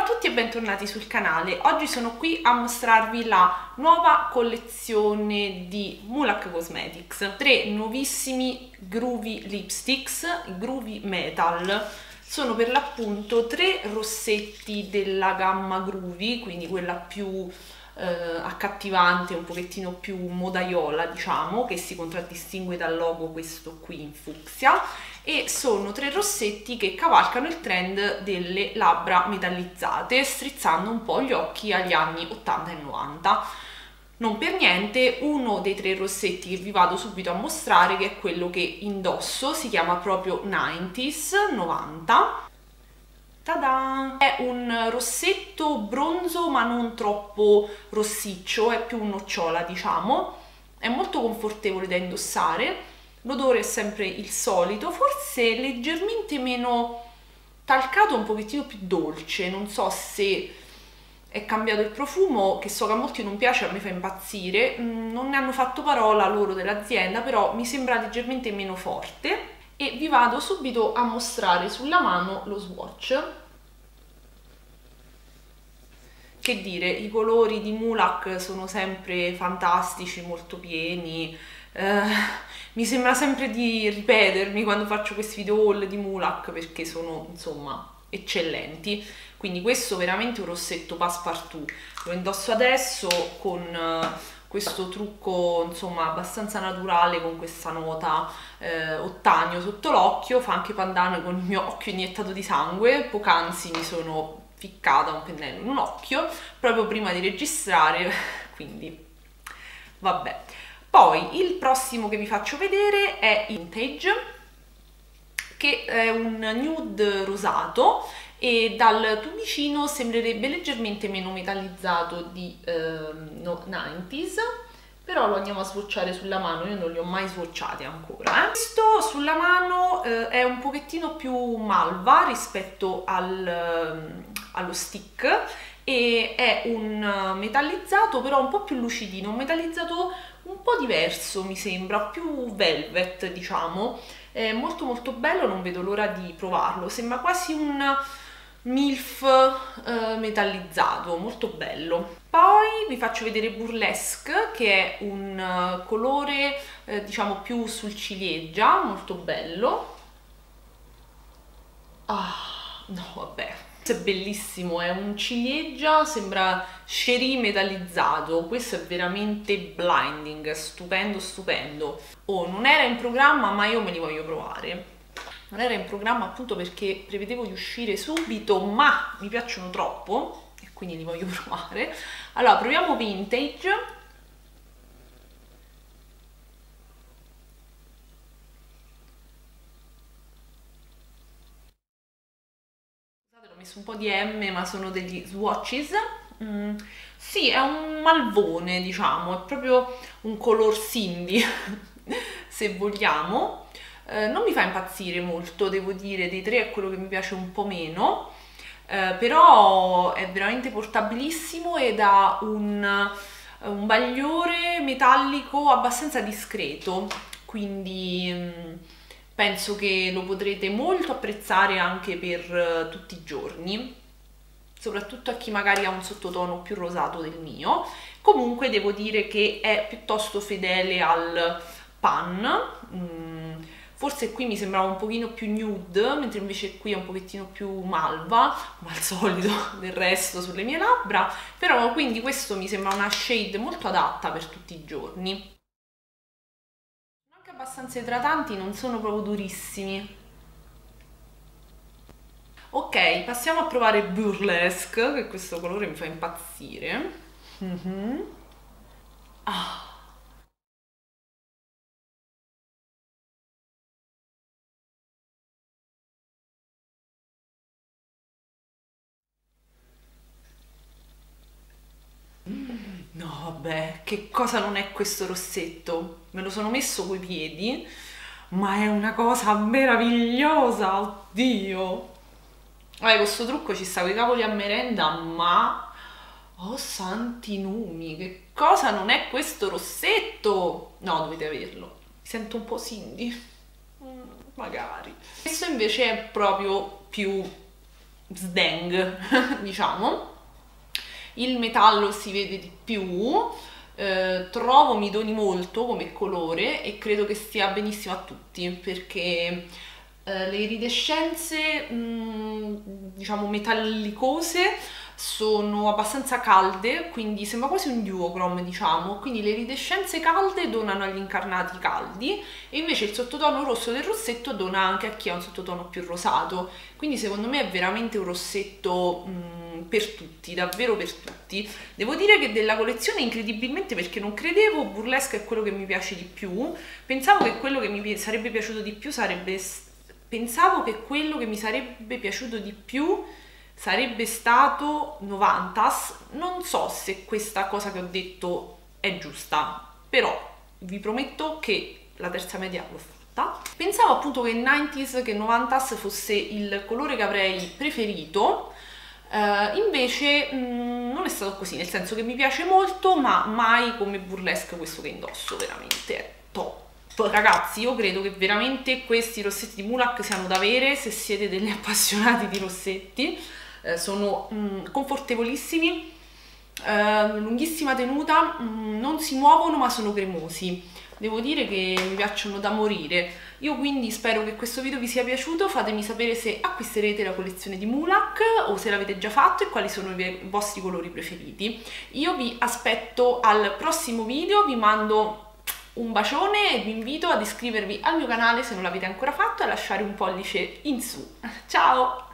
Ciao a tutti e bentornati sul canale. Oggi sono qui a mostrarvi la nuova collezione di Mulac Cosmetics. 3 nuovissimi Groovy Lipsticks, Groovy Metal. Sono per l'appunto 3 rossetti della gamma Groovy, quindi quella più accattivante, un pochettino più modaiola, diciamo, che si contraddistingue dal logo questo qui in fucsia. E sono 3 rossetti che cavalcano il trend delle labbra metallizzate, strizzando un po' gli occhi agli anni 80 e 90. Non per niente uno dei 3 rossetti che vi vado subito a mostrare, che è quello che indosso, si chiama proprio 90s, 90. Tada! È un rossetto bronzo ma non troppo rossiccio, è più un nocciola, diciamo. È molto confortevole da indossare. L'odore è sempre il solito, forse leggermente meno talcato, un pochettino più dolce. Non so se è cambiato il profumo, che so che a molti non piace, a me fa impazzire. Non ne hanno fatto parola loro dell'azienda, però mi sembra leggermente meno forte. E vi vado subito a mostrare sulla mano lo swatch. Che dire, i colori di Mulac sono sempre fantastici, molto pieni. Mi sembra sempre di ripetermi quando faccio questi video haul di Mulac, perché sono insomma eccellenti. Quindi questo veramente è un rossetto passepartout. Lo indosso adesso con questo trucco insomma abbastanza naturale, con questa nota ottanio sotto l'occhio. Fa anche pandan con il mio occhio iniettato di sangue. Poc'anzi mi sono ficcata un pennello in un occhio proprio prima di registrare, quindi vabbè. Poi il prossimo che vi faccio vedere è Vintage, che è un nude rosato e dal tubicino sembrerebbe leggermente meno metallizzato di 90s, però lo andiamo a swatchare sulla mano. Io non li ho mai swatchati ancora. Questo sulla mano è un pochettino più malva rispetto allo stick, e è un metallizzato però un po' più lucidino, un metallizzato un po' diverso, mi sembra, più velvet, diciamo. È molto molto bello, non vedo l'ora di provarlo. Sembra quasi un MILF metallizzato, molto bello. Poi vi faccio vedere Burlesque, che è un colore diciamo più sul ciliegia, molto bello. Ah, no, vabbè, questo è bellissimo, è un ciliegia, sembra sherry metallizzato. Questo è veramente blinding, stupendo stupendo. Oh, non era in programma, ma io me li voglio provare. Non era in programma appunto perché prevedevo di uscire subito, ma mi piacciono troppo e quindi li voglio provare. Allora, proviamo Vintage. Scusate, ho messo un po' di M, ma sono degli swatches. Sì, è un malvone, diciamo, è proprio un color Cindy, se vogliamo. Non mi fa impazzire molto, devo dire, dei 3 è quello che mi piace un po' meno, però è veramente portabilissimo ed ha un bagliore metallico abbastanza discreto, quindi penso che lo potrete molto apprezzare anche per tutti i giorni, soprattutto a chi magari ha un sottotono più rosato del mio. Comunque devo dire che è piuttosto fedele al pan. Forse qui mi sembrava un pochino più nude, mentre invece qui è un pochettino più malva, come al solito del resto sulle mie labbra. Però quindi questo mi sembra una shade molto adatta per tutti i giorni. Sono anche abbastanza idratanti, non sono proprio durissimi. Ok, passiamo a provare Burlesque, che questo colore mi fa impazzire. Ah. No, vabbè, che cosa non è questo rossetto? Me lo sono messo coi piedi, ma è una cosa meravigliosa, oddio! Vabbè, questo trucco ci sta con i cavoli a merenda, ma... Oh, santi numi, che cosa non è questo rossetto? No, dovete averlo. Mi sento un po' Cindy. Magari. Questo invece è proprio più sdang, diciamo. Il metallo si vede di più, trovo mi doni molto come colore e credo che stia benissimo a tutti, perché le iridescenze diciamo metallicose sono abbastanza calde, quindi sembra quasi un duochrome, diciamo, quindi le iridescenze calde donano agli incarnati caldi e invece il sottotono rosso del rossetto dona anche a chi ha un sottotono più rosato, quindi secondo me è veramente un rossetto per tutti, davvero per tutti. Devo dire che della collezione incredibilmente, perché non credevo, Burlesque è quello che mi piace di più, pensavo che quello che mi sarebbe piaciuto di più sarebbe stato 90s. Non so se questa cosa che ho detto è giusta, però vi prometto che la terza media l'ho fatta. Pensavo appunto che 90s fosse il colore che avrei preferito, invece non è stato così, nel senso che mi piace molto, ma mai come Burlesque questo che indosso, veramente è top. Ragazzi, io credo che veramente questi rossetti di Mulac siano da avere se siete degli appassionati di rossetti. Sono confortevolissimi, lunghissima tenuta, non si muovono ma sono cremosi. Devo dire che mi piacciono da morire. Io quindi spero che questo video vi sia piaciuto, fatemi sapere se acquisterete la collezione di Mulac o se l'avete già fatto e quali sono i vostri colori preferiti. Io vi aspetto al prossimo video, vi mando un bacione e vi invito ad iscrivervi al mio canale se non l'avete ancora fatto e a lasciare un pollice in su. Ciao!